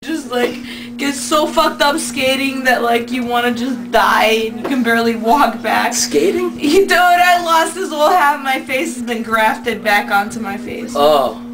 Just like get so fucked up skating that like you want to just die and you can barely walk back. Skating? Dude, I lost this whole half of my face has been grafted back onto my face. Oh.